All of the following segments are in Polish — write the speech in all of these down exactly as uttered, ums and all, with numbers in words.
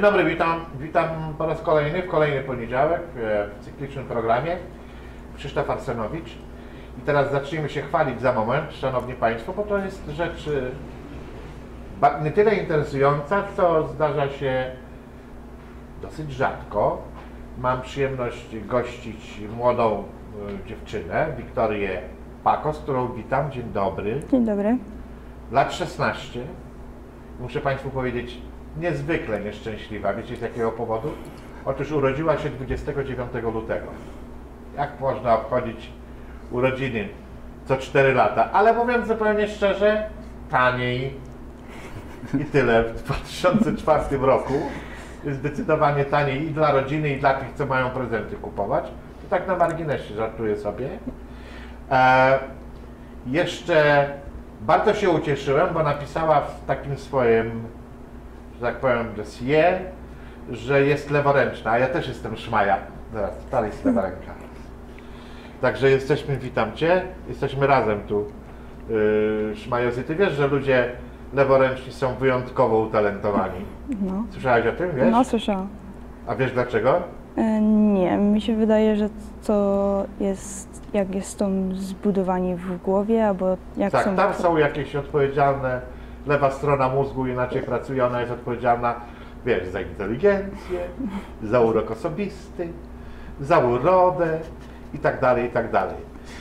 dobry, witam, witam po raz kolejny, w kolejny poniedziałek w cyklicznym programie. Krzysztof Arsenowicz. I teraz zacznijmy się chwalić za moment, szanowni państwo, bo to jest rzecz nie tyle interesująca, co zdarza się dosyć rzadko. Mam przyjemność gościć młodą dziewczynę, Wiktorię Pakos, którą witam. Dzień dobry. Dzień dobry. Lat szesnaście. Muszę państwu powiedzieć, niezwykle nieszczęśliwa. Wiecie z jakiego powodu? Otóż urodziła się dwudziestego dziewiątego lutego. Jak można obchodzić urodziny co cztery lata? Ale mówiąc zupełnie szczerze, taniej i tyle w dwa tysiące czwartym roku. Zdecydowanie taniej i dla rodziny, i dla tych, co mają prezenty kupować. To tak na marginesie, żartuję sobie. E, jeszcze bardzo się ucieszyłem, bo napisała w takim swoim, że tak powiem, dossier, że jest leworęczna, a ja też jestem szmaja. Zaraz, dalej jest lewa ręka. Także jesteśmy, witam Cię, jesteśmy razem tu, yy, szmajozy. Ty wiesz, że ludzie leworęczni są wyjątkowo utalentowani? No. Słyszałaś o tym, wiesz? No, słyszałam. A wiesz dlaczego? E, nie, mi się wydaje, że to jest, jak jest to zbudowani w głowie, albo jak tak, są... tam są jakieś odpowiedzialne, lewa strona mózgu inaczej pracuje, ona jest odpowiedzialna, wiesz, za inteligencję, za urok osobisty, za urodę i tak dalej, i tak dalej.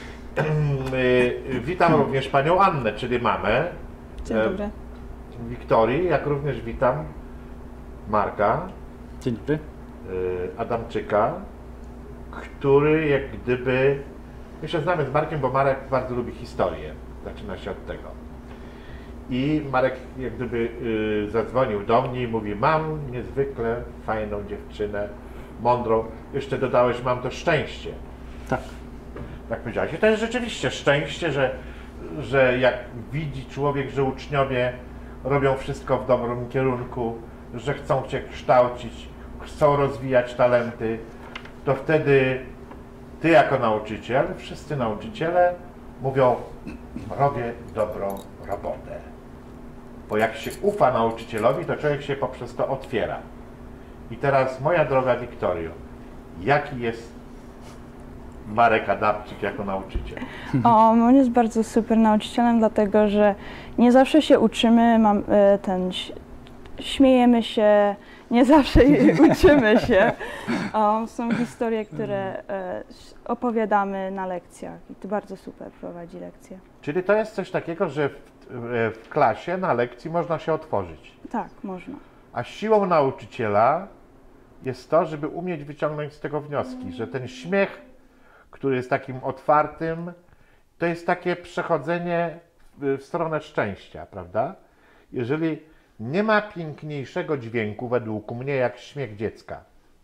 Witam również panią Annę, czyli mamę Dzień dobry. Wiktorii, jak również witam Marka Dzień dobry. Adamczyka, który jak gdyby, my się znamy z Markiem, bo Marek bardzo lubi historię, zaczyna się od tego. I Marek jak gdyby y, zadzwonił do mnie i mówi, mam niezwykle fajną dziewczynę, mądrą, jeszcze dodałeś, mam to szczęście. Tak. Tak powiedziałeś. I to jest rzeczywiście szczęście, że, że jak widzi człowiek, że uczniowie robią wszystko w dobrym kierunku, że chcą Cię kształcić, chcą rozwijać talenty, to wtedy Ty jako nauczyciel, wszyscy nauczyciele mówią, robię dobrą robotę. Bo jak się ufa nauczycielowi, to człowiek się poprzez to otwiera. I teraz moja droga Wiktorio, jaki jest Marek Adamczyk jako nauczyciel? O, on jest bardzo super nauczycielem, dlatego że nie zawsze się uczymy, mam, ten, śmiejemy się, nie zawsze uczymy się. O, są historie, które opowiadamy na lekcjach i to bardzo super prowadzi lekcje. Czyli to jest coś takiego, że w, w klasie, na lekcji można się otworzyć. Tak, można. A siłą nauczyciela jest to, żeby umieć wyciągnąć z tego wnioski, że ten śmiech, który jest takim otwartym, to jest takie przechodzenie w, w stronę szczęścia, prawda? Jeżeli nie ma piękniejszego dźwięku według mnie jak śmiech dziecka.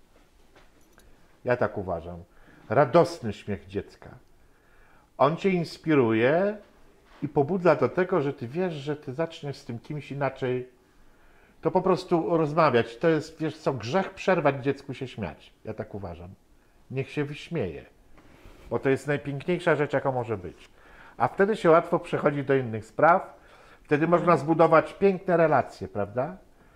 Ja tak uważam. Radosny śmiech dziecka. On cię inspiruje i pobudza do tego, że ty wiesz, że ty zaczniesz z tym kimś inaczej to po prostu rozmawiać. To jest, wiesz co, grzech przerwać dziecku się śmiać. Ja tak uważam. Niech się wyśmieje. Bo to jest najpiękniejsza rzecz, jaka może być. A wtedy się łatwo przechodzi do innych spraw. Wtedy można zbudować piękne relacje, prawda?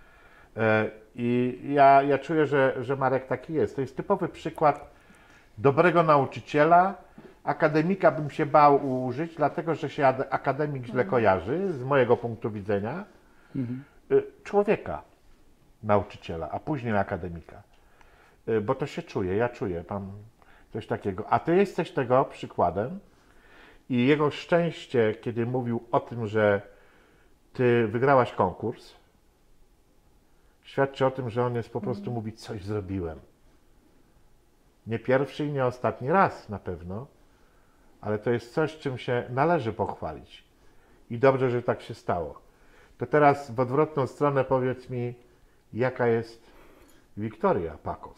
I ja, ja czuję, że, że Marek taki jest. To jest typowy przykład dobrego nauczyciela. Akademika bym się bał użyć, dlatego że się akademik źle kojarzy, z mojego punktu widzenia. Mhm. Człowieka, nauczyciela, a później akademika. Bo to się czuje, ja czuję tam coś takiego. A ty jesteś tego przykładem i jego szczęście, kiedy mówił o tym, że ty wygrałaś konkurs, świadczy o tym, że on jest po prostu mówi, coś zrobiłem. Nie pierwszy i nie ostatni raz na pewno, ale to jest coś, czym się należy pochwalić. I dobrze, że tak się stało. To teraz w odwrotną stronę powiedz mi, jaka jest Wiktoria Pakos?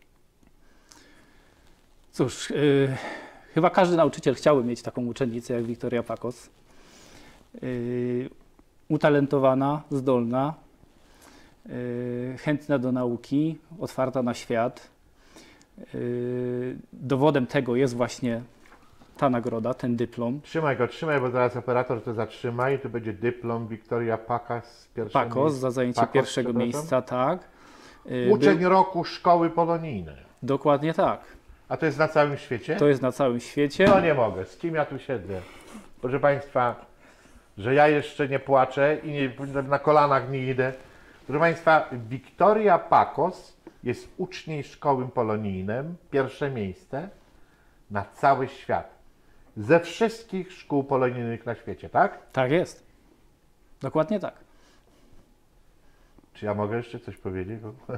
Cóż, yy, chyba każdy nauczyciel chciałby mieć taką uczennicę jak Wiktoria Pakos. Yy, utalentowana, zdolna, yy, chętna do nauki, otwarta na świat. Yy, dowodem tego jest właśnie ta nagroda, ten dyplom. Trzymaj go, trzymaj, bo zaraz operator to zatrzyma i to będzie dyplom Wiktoria Pakos z pierwszego Pakos za zajęcie Pakos, pierwszego miejsca, tak. Y, Uczeń był- roku szkoły polonijnej. Dokładnie tak. A to jest na całym świecie? To jest na całym świecie. No nie mogę, z kim ja tu siedzę? Proszę Państwa, że ja jeszcze nie płaczę i nie, na kolanach nie idę. Proszę Państwa, Wiktoria Pakos jest ucznią szkoły polonijnej, pierwsze miejsce na cały świat. Ze wszystkich szkół polonijnych na świecie, tak? Tak jest. Dokładnie tak. Czy ja mogę jeszcze coś powiedzieć?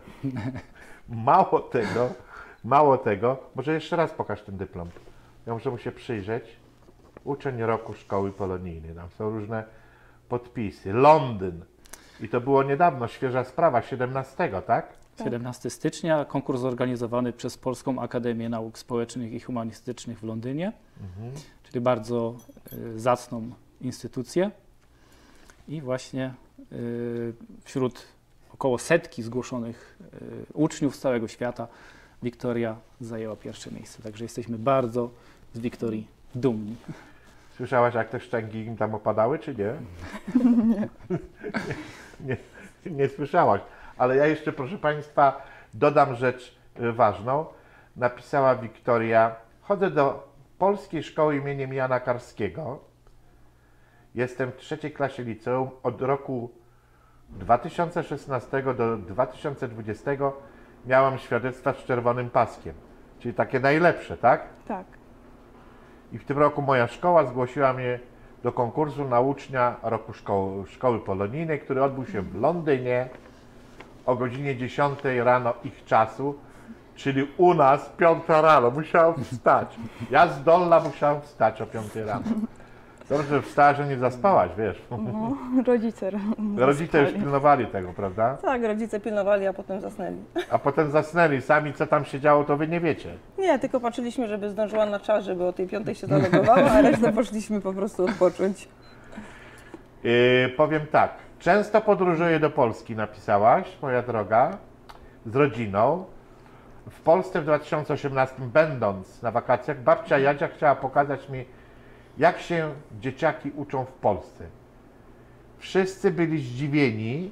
Mało tego, mało tego, może jeszcze raz pokaż ten dyplom. Ja muszę mu się przyjrzeć. Uczeń roku szkoły polonijnej. Tam są różne podpisy. Londyn. I to było niedawno, świeża sprawa, siedemnastego, tak? siedemnastego stycznia konkurs zorganizowany przez Polską Akademię Nauk Społecznych i Humanistycznych w Londynie, czyli bardzo y, zacną instytucję. I właśnie y, wśród około setki zgłoszonych y, uczniów z całego świata Wiktoria zajęła pierwsze miejsce. Także jesteśmy bardzo z Wiktorii dumni. Słyszałaś, jak te szczęki im tam opadały, czy nie? Nie. nie, nie słyszałaś. Ale ja jeszcze, proszę Państwa, dodam rzecz y, ważną. Napisała Wiktoria: chodzę do Polskiej Szkoły imieniem Jana Karskiego. Jestem w trzeciej klasie liceum. Od roku dwa tysiące szesnastego do dwa tysiące dwudziestego miałam świadectwa z czerwonym paskiem. Czyli takie najlepsze, tak? Tak. I w tym roku moja szkoła zgłosiła mnie do konkursu na ucznia roku szkoły, szkoły polonijnej, który odbył się w Londynie o godzinie dziesiątej rano ich czasu, czyli u nas piąta rano. Musiałam wstać. Ja zdolna musiałam wstać o piątej rano. Dobrze, że wstała, że nie zaspałaś, wiesz. No, rodzice. Rodzice już zaspali. pilnowali tego, prawda? Tak, rodzice pilnowali, a potem zasnęli. A potem zasnęli sami, co tam się działo, to wy nie wiecie. Nie, tylko patrzyliśmy, żeby zdążyła na czas, żeby o tej piątej się zalegowała, a resztę poszliśmy po prostu odpocząć. Yy, powiem tak, często podróżuję do Polski, napisałaś, moja droga, z rodziną. W Polsce w dwa tysiące osiemnastym, będąc na wakacjach, babcia Jadzia chciała pokazać mi, jak się dzieciaki uczą w Polsce. Wszyscy byli zdziwieni,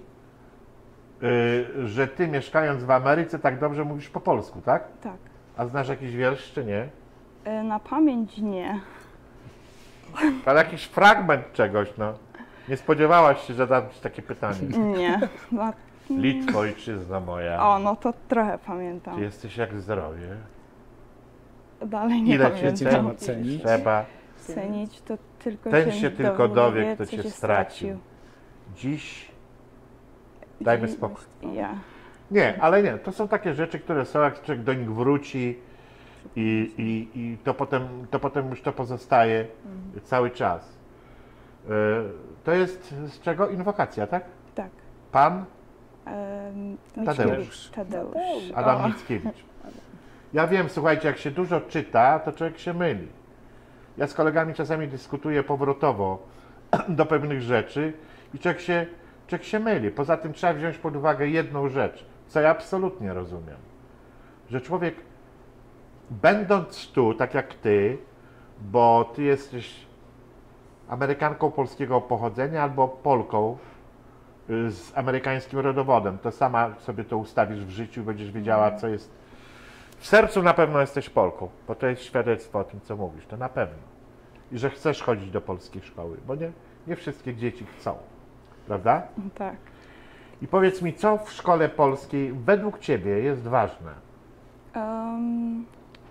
yy, że ty, mieszkając w Ameryce, tak dobrze mówisz po polsku, tak? Tak. A znasz jakiś wiersz, czy nie? E, Na pamięć nie. Ale jakiś fragment czegoś, no. Nie spodziewałaś się, że dam ci takie pytanie. Nie. No, Litwo, ojczyzna moja. o, no to trochę pamiętam. Ty jesteś jak zdrowie. Dalej nie Ile cię pamiętam. Trzeba cenić. Trzeba. Cenić to tylko Ten się, się tylko dowie, kto co cię się stracił. Dziś dajmy Dziś spokój. właśnie- Ja. Nie, ale nie. To są takie rzeczy, które są, jak człowiek do nich wróci i, i, i to, potem, to potem już to pozostaje cały czas. Y, To jest z czego? Inwokacja, tak? Tak. Pan Em, Tadeusz. Tadeusz. Adam O. Mickiewicz. Ja wiem, słuchajcie, jak się dużo czyta, to człowiek się myli. Ja z kolegami czasami dyskutuję powrotowo do pewnych rzeczy i człowiek się, człowiek się myli. Poza tym trzeba wziąć pod uwagę jedną rzecz, co ja absolutnie rozumiem. Że człowiek, będąc tu, tak jak ty, bo ty jesteś Amerykanką polskiego pochodzenia albo Polką y, z amerykańskim rodowodem, to sama sobie to ustawisz w życiu i będziesz wiedziała, co jest. W sercu na pewno jesteś Polką, bo to jest świadectwo o tym, co mówisz, to na pewno. I że chcesz chodzić do polskiej szkoły, bo nie, nie wszystkie dzieci chcą, prawda? Tak. I powiedz mi, co w szkole polskiej według ciebie jest ważne? Em,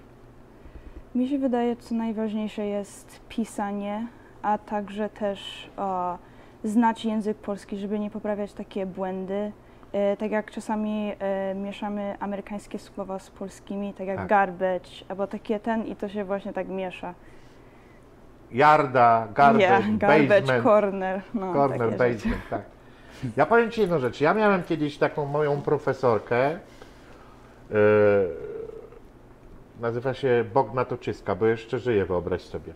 mi się wydaje, co najważniejsze jest pisanie, a także też o, znać język polski, żeby nie poprawiać takie błędy. E, tak jak czasami e, mieszamy amerykańskie słowa z polskimi, tak jak Tak. garbage, albo takie ten i to się właśnie tak miesza. Yarda, garbage, Yeah, garbage, basement, corner. No, corner, takie rzeczy. basement, tak. Ja powiem ci jedną rzecz. Ja miałem kiedyś taką moją profesorkę, yy, nazywa się Bogna Toczyska, bo jeszcze żyje, wyobraź sobie.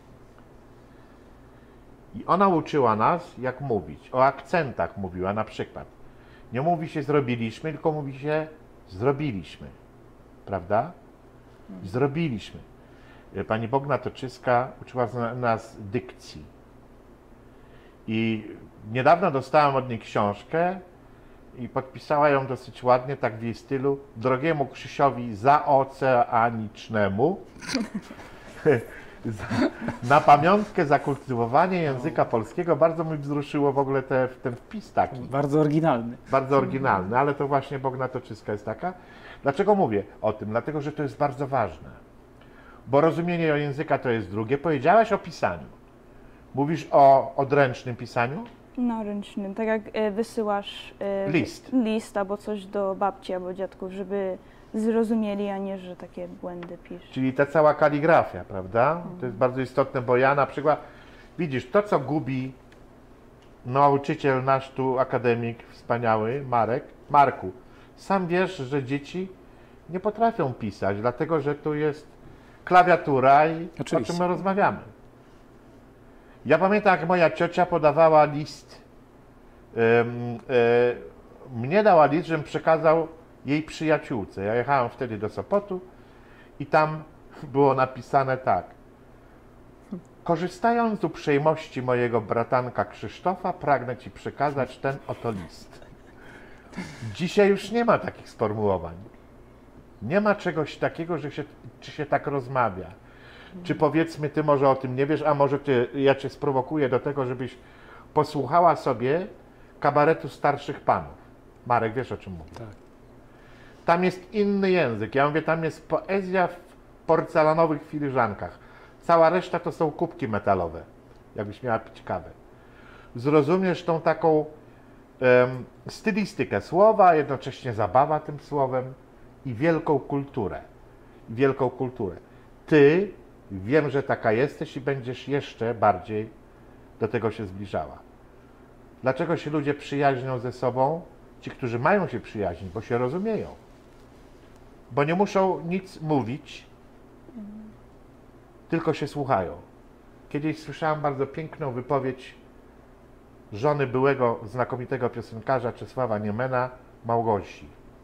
I ona uczyła nas, jak mówić. O akcentach mówiła na przykład. Nie mówi się zrobiliśmy, tylko mówi się zrobiliśmy. Prawda? Zrobiliśmy. Pani Bogna Toczyska uczyła zna- nas dykcji. I niedawno dostałem od niej książkę i podpisała ją dosyć ładnie, tak w jej stylu, drogiemu Krzysiowi zaoceanicznemu, za, na pamiątkę za kultywowanie języka polskiego. Bardzo mi wzruszyło w ogóle te, ten wpis taki. Bardzo oryginalny. Bardzo oryginalny, ale to właśnie Bogna Toczyska jest taka. Dlaczego mówię o tym? Dlatego, że to jest bardzo ważne. Bo rozumienie języka to jest drugie. Powiedziałaś o pisaniu. Mówisz o odręcznym pisaniu? Na ręcznym, tak jak e, wysyłasz e, List. list albo coś do babci albo dziadków, żeby zrozumieli, a nie, że takie błędy pisz. Czyli ta cała kaligrafia, prawda? To jest bardzo istotne, bo ja na przykład, widzisz, to co gubi nauczyciel nasz tu, akademik wspaniały, Marek, Marku, sam wiesz, że dzieci nie potrafią pisać, dlatego że tu jest klawiatura i Oczywiście. o czym my rozmawiamy. Ja pamiętam, jak moja ciocia podawała list, ym, y, mnie dała list, żebym przekazał jej przyjaciółce. Ja jechałem wtedy do Sopotu i tam było napisane tak. Korzystając z uprzejmości mojego bratanka Krzysztofa, pragnę Ci przekazać ten oto list. Dzisiaj już nie ma takich sformułowań. Nie ma czegoś takiego, że się, czy się tak rozmawia. Czy powiedzmy, Ty może o tym nie wiesz, a może ty, ja Cię sprowokuję do tego, żebyś posłuchała sobie kabaretu starszych panów. Marek, wiesz o czym mówię? Tak. Tam jest inny język. Ja mówię, tam jest poezja w porcelanowych filiżankach. Cała reszta to są kubki metalowe, jakbyś miała pić kawę. Zrozumiesz tą taką um, stylistykę słowa, a jednocześnie zabawa tym słowem i wielką kulturę. Wielką kulturę. Ty, wiem, że taka jesteś i będziesz jeszcze bardziej do tego się zbliżała. Dlaczego się ludzie przyjaźnią ze sobą? Ci, którzy mają się przyjaźnić, bo się rozumieją. Bo nie muszą nic mówić, tylko się słuchają. Kiedyś słyszałem bardzo piękną wypowiedź żony byłego znakomitego piosenkarza Czesława Niemena, Małgosi.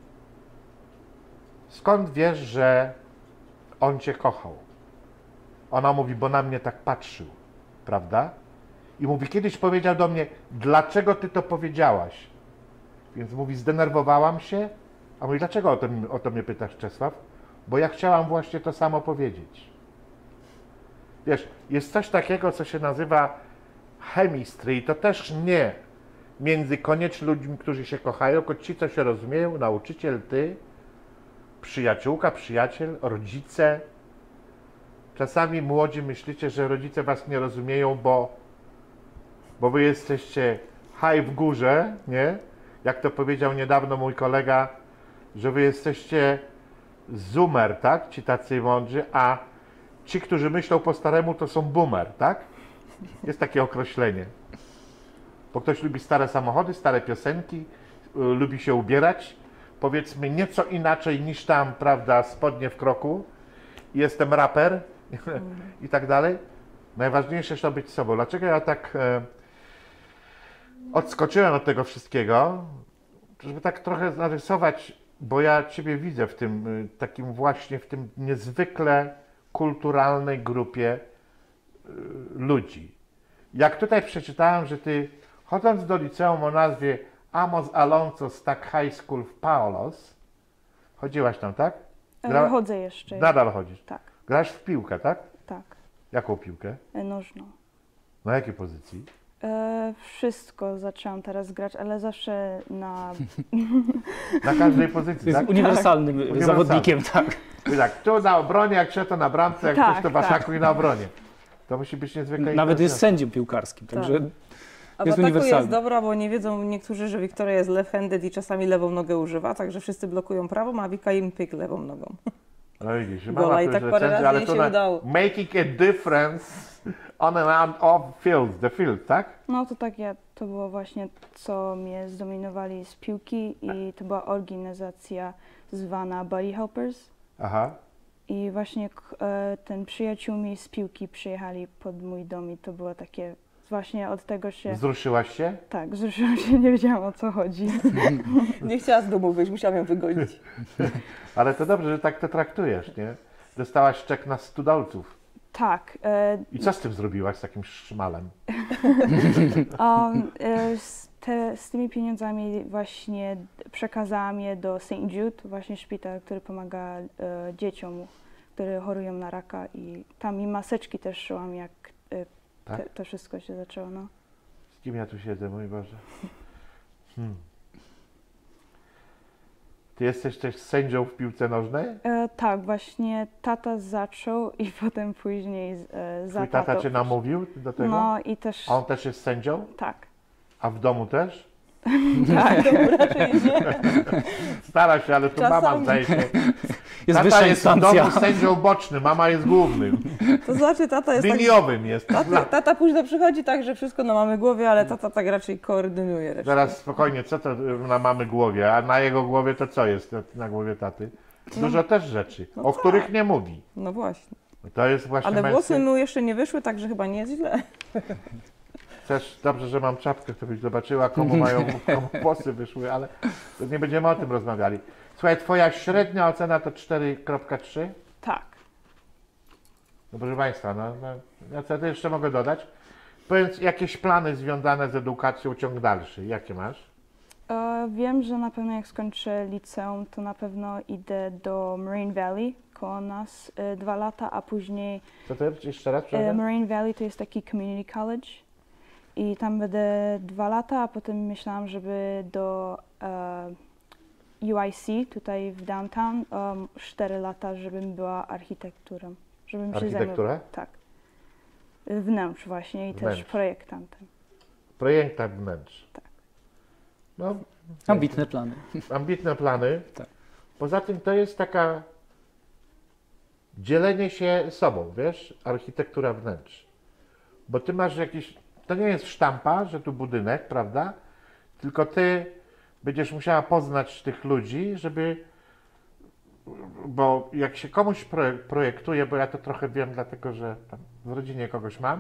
Skąd wiesz, że on Cię kochał? Ona mówi, bo na mnie tak patrzył, prawda? I mówi, kiedyś powiedział do mnie, dlaczego Ty to powiedziałaś? Więc mówi, zdenerwowałam się, a mówi, dlaczego o to, o to mnie pytasz, Czesław? Bo ja chciałam właśnie to samo powiedzieć. Wiesz, jest coś takiego, co się nazywa chemistry i to też nie między koniecznie ludźmi, którzy się kochają, tylko ci, co się rozumieją, nauczyciel, ty, przyjaciółka, przyjaciel, rodzice. Czasami młodzi myślicie, że rodzice was nie rozumieją, bo, bo wy jesteście high w górze, nie? Jak to powiedział niedawno mój kolega, że wy jesteście zoomer, tak? Ci tacy mądrzy, a ci, którzy myślą po staremu, to są boomer, tak? Jest takie określenie. Bo ktoś lubi stare samochody, stare piosenki, y, lubi się ubierać, powiedzmy nieco inaczej niż tam, prawda, spodnie w kroku. Jestem raper i tak dalej. Najważniejsze to być sobą. Dlaczego ja tak e, odskoczyłem od tego wszystkiego? Żeby tak trochę narysować, bo ja Ciebie widzę w tym y, takim właśnie, w tym niezwykle kulturalnej grupie y, ludzi. Jak tutaj przeczytałem, że Ty chodząc do liceum o nazwie Amos Alonso Stack High School w Paulos, chodziłaś tam, tak? E, chodzę jeszcze. Nadal chodzisz? Tak, Grasz w piłkę, tak? tak. Jaką piłkę? E, nożną. Na jakiej pozycji? E, wszystko zaczęłam teraz grać, ale zawsze na... Na każdej pozycji, Jest tak? uniwersalnym Uniwersalny. zawodnikiem, tak. I tak, tu na obronie, jak trzeba to na bramce, jak Tak, coś to w tak. ataku i na obronie. To musi być niezwykle Nawet jest interesujące. sędzią piłkarskim, także A w jest ataku uniwersalny. jest dobra, bo nie wiedzą niektórzy, że Wiktoria jest left-handed i czasami lewą nogę używa, także wszyscy blokują prawą, a Wika im pyk lewą nogą. No widzisz, Gola mama i tu tak już parę recenzja, razy ale jej to się na udało. making a difference on and off field, the field, tak? No to tak, ja, to było właśnie, co mnie zdominowali z piłki i to była organizacja zwana Buddy Helpers. Aha. I właśnie k- e, ten przyjaciół mi z piłki przyjechali pod mój dom i to było takie, właśnie od tego się, Wzruszyłaś się? tak, wzruszyłam się, nie wiedziałam o co chodzi. Nie chciała z domu wyjść, musiałam ją wygonić. Ale to dobrze, że tak to traktujesz, nie? Dostałaś czek na stu dolców. Tak, e, I co z tym zrobiłaś, z takim szmalem? um, e, s- te, z tymi pieniądzami właśnie przekazałam je do Saint Jude, właśnie szpital, który pomaga e, dzieciom, które chorują na raka i tam i maseczki też szyłam, jak e, Tak? te, to wszystko się zaczęło. No. Z kim ja tu siedzę, mój Boże? Hmm. Ty jesteś też sędzią w piłce nożnej? E, tak, właśnie tata zaczął i potem później z- e, za Twój tata tatą cię poszedł. namówił do tego? No i też, A on też jest sędzią? tak. A w domu też? Tak. Raczej nie. Stara się, ale to mama Czasami. zdaje się. Jest Tata wyższa jest w instancja. domu sędzią bocznym, mama jest głównym. To znaczy tata jest tak, Liniowym jest. tata, tata późno przychodzi tak, że wszystko na mamy głowie, ale tata tak raczej koordynuje resztę. Zaraz spokojnie, co to na mamy głowie, a na jego głowie to co jest na- na głowie taty? Dużo też rzeczy, no o tak. których nie mówi. No właśnie. To jest właśnie Ale włosy męskie. mu jeszcze nie wyszły, także chyba nie jest źle. Też dobrze, że mam czapkę, to byś zobaczyła, komu mają komu włosy wyszły, ale to nie będziemy o tym rozmawiali. Słuchaj, twoja średnia ocena to cztery kropka trzy? Tak. No proszę Państwa, no, no ja co to jeszcze mogę dodać? Powiedz, jakieś plany związane z edukacją, ciąg dalszy, jakie masz? E, wiem, że na pewno jak skończę liceum, to na pewno idę do Marine Valley koło nas e, dwa lata, a później Co to jest? Jeszcze raz? e, przepraszam? Marine Valley to jest taki community college i tam będę dwa lata, a potem myślałam, żeby do e, U I C tutaj w downtown um, cztery lata, żebym była architekturą. Żebym się zajmowała. Architekturę? Tak. Wnętrz właśnie i Wnętrz. też projektantem. Projekta wnętrz. Tak. No, Ambitne plany. ambitne plany. Tak. Poza tym to jest taka dzielenie się sobą, wiesz, architektura wnętrz. Bo ty masz jakiś, to nie jest sztampa, że tu budynek, prawda? Tylko ty będziesz musiała poznać tych ludzi, żeby, bo jak się komuś proje- projektuje, bo ja to trochę wiem, dlatego że tam w rodzinie kogoś mam,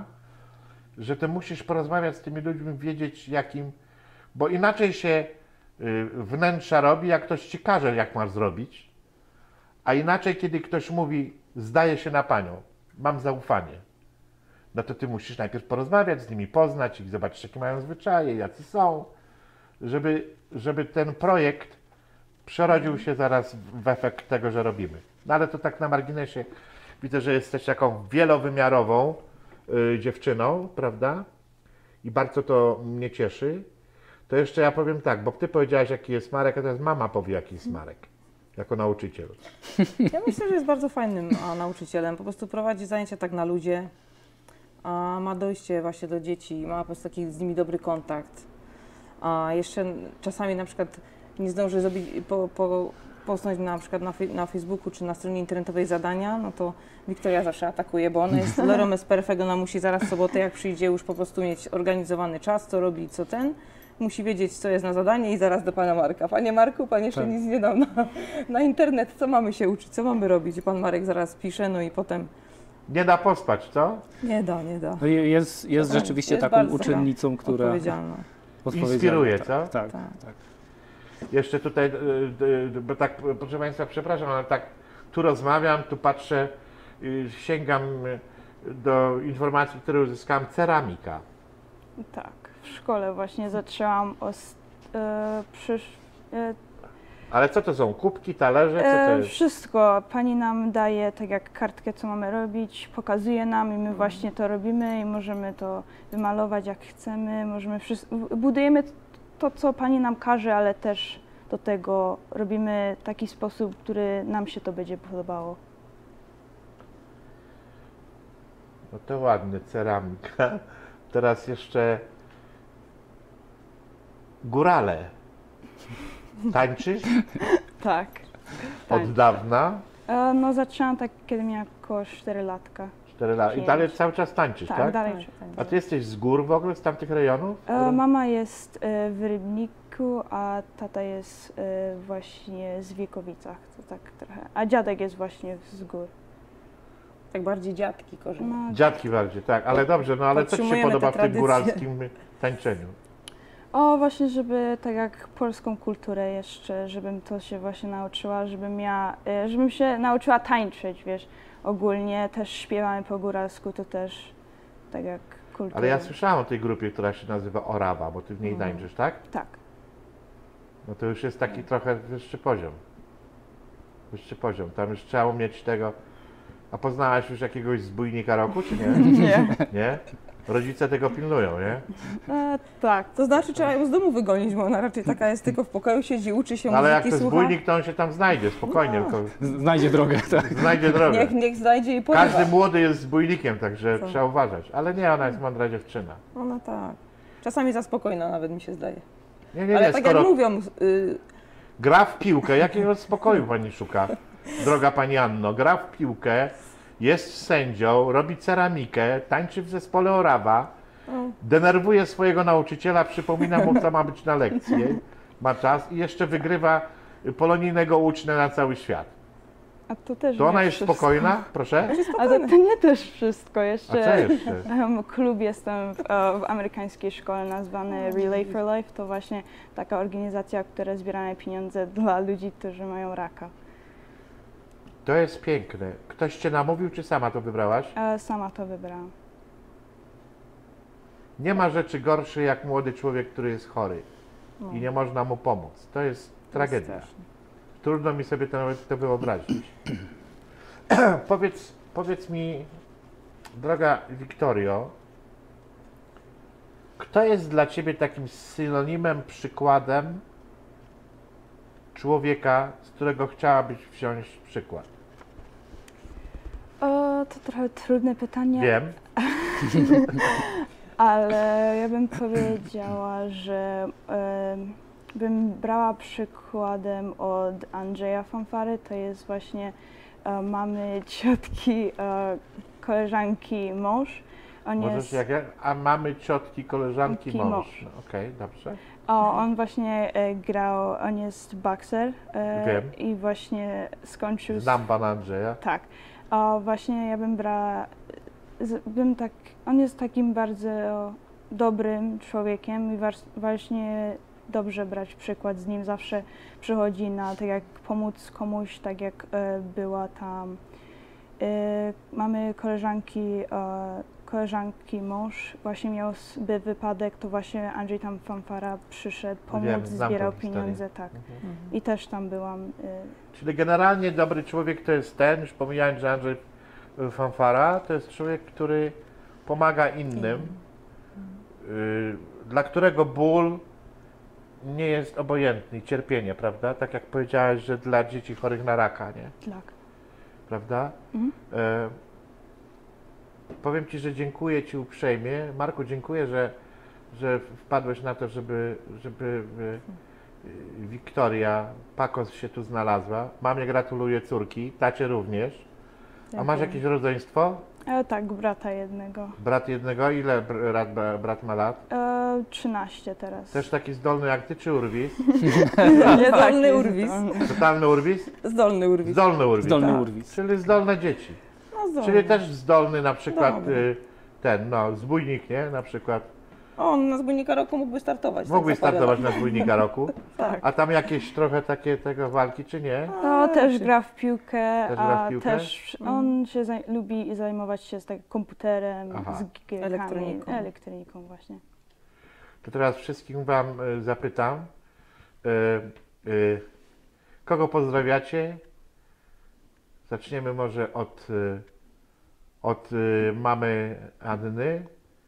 że ty musisz porozmawiać z tymi ludźmi, wiedzieć jakim, bo inaczej się y, wnętrza robi, jak ktoś ci każe, jak masz zrobić, a inaczej, kiedy ktoś mówi, zdaje się na panią, mam zaufanie, no to ty musisz najpierw porozmawiać z nimi, poznać ich, zobaczyć, jakie mają zwyczaje, jacy są, żeby, żeby ten projekt przerodził się zaraz w- w efekt tego, że robimy. No ale to tak na marginesie, widzę, że jesteś taką wielowymiarową y, dziewczyną, prawda? I bardzo to mnie cieszy. To jeszcze ja powiem tak, bo ty powiedziałaś, jaki jest Marek, a teraz mama powie, jaki jest Marek, jako nauczyciel. Ja myślę, że jest bardzo fajnym a, nauczycielem. Po prostu prowadzi zajęcia tak na ludzie, a ma dojście właśnie do dzieci, ma po prostu taki z nimi dobry kontakt. A jeszcze czasami na przykład nie zdąży zrobić, po, po, posnąć na przykład na, fej- na Facebooku czy na stronie internetowej zadania, no to Wiktoria zawsze atakuje, bo ona jest Lerą jest perfect, ona musi zaraz w sobotę jak przyjdzie już po prostu mieć organizowany czas, co robi, co ten. Musi wiedzieć, co jest na zadanie i zaraz do pana Marka. Panie Marku, pan jeszcze Tak. nic nie dał na, na internet, co mamy się uczyć, co mamy robić? I pan Marek zaraz pisze, no i potem Nie da pospać, co? nie da, nie da. No i jest, jest Tak, rzeczywiście jest taką bardzo uczennicą, która Odpowiedzialna. odpowiedzialna. Inspiruje, tak, co? Tak, Tak. tak. Jeszcze tutaj, y, y, bo tak, proszę Państwa, przepraszam, ale tak tu rozmawiam, tu patrzę, y, sięgam y, do informacji, które uzyskałem, ceramika. Tak. W szkole właśnie zaczęłam os, e, przysz, e, Ale co to są? Kubki, talerze? Co to E, jest? wszystko. Pani nam daje tak jak kartkę, co mamy robić, pokazuje nam i my właśnie to robimy i możemy to wymalować jak chcemy, możemy wszystko, budujemy to, co pani nam każe, ale też do tego robimy w taki sposób, który nam się to będzie podobało. No to ładny, ceramika. Teraz jeszcze górale. Tańczysz Tak. od dawna? E, no zaczęłam tak, kiedy miałam około cztery latka. cztery lata. I Pięć. dalej cały czas tańczysz, Tak, tak? dalej. Tak, A ty jesteś z gór w ogóle, z tamtych rejonów? E, mama jest e, w Rybniku, a tata jest e, właśnie z Wiekowicach, to tak trochę. A dziadek jest właśnie z gór. tak bardziej dziadki korzenie. No, Dziadki bardziej, tak. Ale dobrze, no ale co ci się Podtrzymujemy podoba te w tym tradycje. góralskim tańczeniu? O, właśnie, żeby tak jak polską kulturę jeszcze, żebym to się właśnie nauczyła, żebym miała, e, żebym się nauczyła tańczyć, wiesz, ogólnie też śpiewamy po góralsku, to też tak jak kultury. Ale ja słyszałam o tej grupie, która się nazywa Orawa, bo ty w niej Mhm. tańczysz, tak? Tak. No to już jest taki trochę wyższy poziom. Wyższy poziom. Tam już trzeba umieć tego. A poznałaś już jakiegoś zbójnika roku, czy nie? Nie. Nie? Rodzice tego pilnują, nie? E, tak. To znaczy trzeba ją z domu wygonić, bo ona raczej taka jest, tylko w pokoju siedzi, uczy się No, ale jak muzyki, to słucha. zbójnik, to on się tam znajdzie, spokojnie, No. tylko Znajdzie drogę, tak. znajdzie drogę. Niech, niech znajdzie i porywa. Każdy młody jest zbójnikiem, także Co? trzeba uważać. Ale nie, ona jest mądra dziewczyna. Ona tak. Czasami za spokojna nawet mi się zdaje. Nie, nie, Ale nie, tak skoro jak mówią, y, gra w piłkę, jakiego spokoju pani szuka? Droga pani Anno, gra w piłkę, jest sędzią, robi ceramikę, tańczy w zespole Orawa, o, denerwuje swojego nauczyciela, przypomina mu, co ma być na lekcji, ma czas i jeszcze wygrywa polonijnego ucznia na cały świat. A to też To nie ona jest wszystko. spokojna, proszę? Ale to nie też wszystko. A Jeszcze co jeszcze? em, klub jestem w, e, w amerykańskiej szkole nazwany Relay for Life. To właśnie taka organizacja, która zbiera pieniądze dla ludzi, którzy mają raka. To jest piękne. Ktoś cię namówił, czy sama to wybrałaś? E, sama to wybrałam. Nie ma rzeczy gorszej jak młody człowiek, który jest chory no. i nie można mu pomóc. To jest tragedia. straszne. Trudno mi sobie to nawet to wyobrazić. powiedz, powiedz mi, droga Wiktorio, kto jest dla ciebie takim synonimem, przykładem człowieka, z którego chciałabyś wziąć przykład? O, to trochę trudne pytanie. Wiem. Ale ja bym powiedziała, że em, bym brała przykładem od Andrzeja Fanfary. To jest właśnie e, mamy, ciotki, e, koleżanki, mąż. On Możesz jest, jak ja? A mamy ciotki, koleżanki, Ki mąż. mąż. No, Okej, dobrze. o, on właśnie e, grał, on jest bokser e, Wiem. i właśnie skończył... Znam pana Andrzeja. Tak. O, właśnie ja bym brała, z- bym tak, on jest takim bardzo dobrym człowiekiem i was- właśnie dobrze brać przykład z nim. Zawsze przychodzi na tak jak pomóc komuś, tak jak e, była tam. E, mamy koleżanki, e, koleżanki mąż, właśnie miał s- by wypadek, to właśnie Andrzej tam Fanfara przyszedł pomóc, Wiem, znam zbierał tą historię. pieniądze, tak. Mhm. I też tam byłam. E, Czyli generalnie dobry człowiek to jest ten, już pomijając, że Andrzej Fanfara, to jest człowiek, który pomaga innym, y, dla którego ból nie jest obojętny, i cierpienie, prawda? Tak jak powiedziałeś, że dla dzieci chorych na raka, nie? tak. Prawda? Mhm. E, powiem Ci, że dziękuję Ci uprzejmie. Marku, dziękuję, że, że wpadłeś na to, żeby, żeby e, e, Wiktoria Pakos się tu znalazła. Mamie gratuluję córki, tacie również. A masz Dziękuję. jakieś rodzeństwo? E, tak, brata jednego. Brat jednego? Ile br- brat, brat ma lat? E, trzynaście teraz. Też taki zdolny jak Ty, czy urwis? Zdolny urwis. Totalny urwis? Zdolny urwis. Zdolny urwis. Zdolny tak. urwis. Czyli zdolne dzieci. No, zdolny. Czyli też zdolny na przykład Dobry. y, ten, no, zbójnik, nie? Na przykład. On na zbójnika roku mógłby startować. Mógłbyś tak zapowiada. startować na zbójnika roku. Tak. A tam jakieś trochę takie tego walki, czy nie? To też raczej. gra w piłkę, Też gra w a piłkę? też on się zaj- lubi zajmować się z tak komputerem, Aha. z gierkami, Elektroniką. elektroniką właśnie. To teraz wszystkim Wam y, zapytam, y, y, kogo pozdrawiacie? Zaczniemy może od, y, od y, mamy Anny.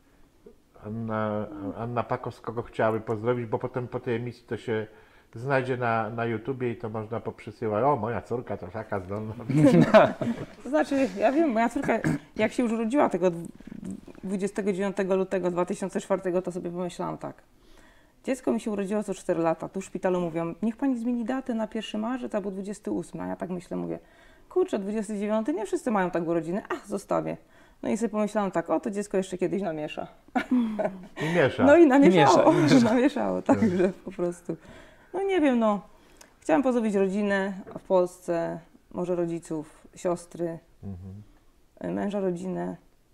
Anna, Anna Pakos, kogo chciałaby pozdrowić, bo potem po tej emisji to się znajdzie na, na YouTubie i to można poprzysyłać. O, moja córka to taka zdolna. To znaczy, ja wiem, moja córka, jak się już urodziła tego dwudziestego dziewiątego lutego dwa tysiące czwartego, to sobie pomyślałam tak. Dziecko mi się urodziło co cztery lata. Tu w szpitalu mówią, niech pani zmieni datę na pierwszy marzec albo dwudziesty ósmy. A ja tak myślę, mówię, kurczę, dwudziesty dziewiąty, nie wszyscy mają tak urodziny. Ach, zostawię. No i sobie pomyślałam tak, o, to dziecko jeszcze kiedyś namiesza. I miesza. No i namieszało, miesza, miesza. namieszało, także po prostu. No nie wiem, no. Chciałam pozdrowić rodzinę w Polsce, może rodziców, siostry, Mhm. męża, rodzinę.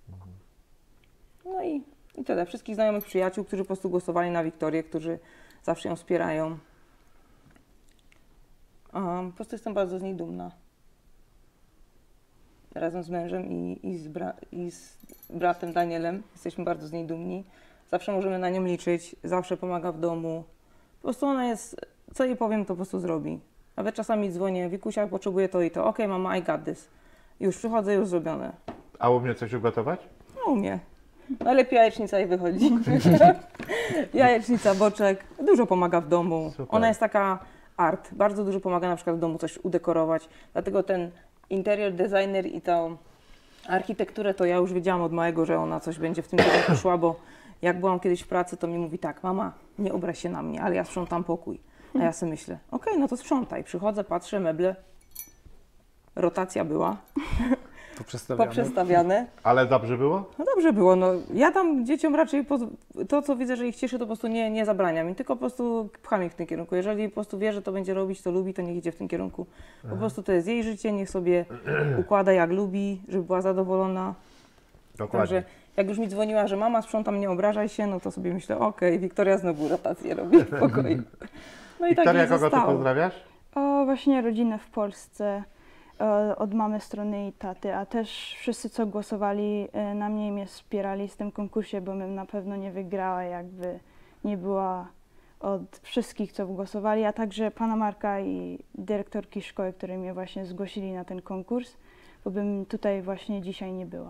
No i, i tyle. Wszystkich znajomych przyjaciół, którzy po prostu głosowali na Wiktorię, którzy zawsze ją wspierają. Um, po prostu jestem bardzo z niej dumna. razem z mężem i, i, z, bra i z bratem Danielem. Jesteśmy bardzo z niej dumni. Zawsze możemy na nią liczyć, zawsze pomaga w domu. Po prostu ona jest, co jej powiem, to po prostu zrobi. Nawet czasami dzwonię, Wikusia, potrzebuję to i to. Okej, okay, mama, I got this. Już przychodzę, już zrobione. A umie coś ugotować? No umie. Najlepiej jajecznica jej wychodzi. Jajecznica, boczek. Dużo pomaga w domu. Super. Ona jest taka art. Bardzo dużo pomaga na przykład w domu coś udekorować. Dlatego ten interior designer i tą architekturę to ja już wiedziałam od małego, że ona coś będzie w tym kierunku szła, bo jak byłam kiedyś w pracy, to mi mówi tak, mama, nie obraź się na mnie, ale ja sprzątam pokój. A ja sobie myślę, okej, okay, no to sprzątaj. Przychodzę, patrzę, meble. Rotacja była. Poprzestawiamy. Poprzestawiane. Ale dobrze było? No dobrze było, no ja tam dzieciom raczej poz... to, co widzę, że ich cieszy, to po prostu nie, nie zabraniam im, tylko po prostu pcham ich w tym kierunku. Jeżeli po prostu wie, że to będzie robić, to lubi, to niech idzie w tym kierunku. Po Aha. prostu to jest jej życie, niech sobie układa jak lubi, żeby była zadowolona. Dokładnie. Także jak już mi dzwoniła, że mama sprzątam, nie obrażaj się, no to sobie myślę, okej, okay, Wiktoria znowu rotację robi w pokoju. No i Wiktoria, tak jej kogo ty zostało. pozdrawiasz? O, właśnie rodzinę w Polsce, e, od mamy strony i taty, a też wszyscy, co głosowali e, na mnie i mnie wspierali w tym konkursie, bo bym na pewno nie wygrała, jakby nie była od wszystkich, co głosowali, a także pana Marka i dyrektorki szkoły, które mnie właśnie zgłosili na ten konkurs, bo bym tutaj właśnie dzisiaj nie była.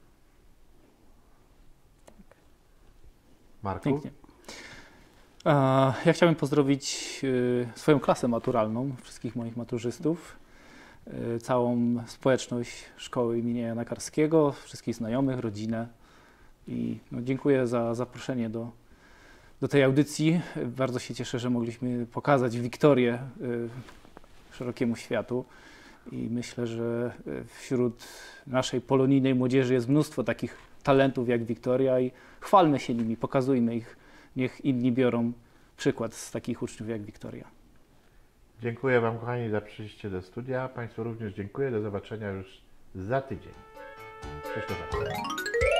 Marku? Pięknie. E, Ja chciałem pozdrowić e, swoją klasę maturalną, wszystkich moich maturzystów, e, całą społeczność szkoły imienia Jana Karskiego, wszystkich znajomych, rodzinę i no, dziękuję za zaproszenie do, do tej audycji. Bardzo się cieszę, że mogliśmy pokazać Wiktorię e, szerokiemu światu i myślę, że e, wśród naszej polonijnej młodzieży jest mnóstwo takich talentów jak Wiktoria i chwalmy się nimi, pokazujmy ich, niech inni biorą przykład z takich uczniów jak Wiktoria. Dziękuję Wam, kochani, za przyjście do studia. Państwu również dziękuję. Do zobaczenia już za tydzień. Cześć, do zobaczenia.